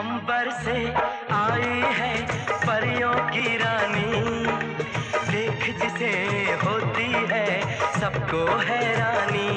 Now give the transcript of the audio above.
अंबर से आई है परियों की रानी, देख जिसे होती है सबको हैरानी।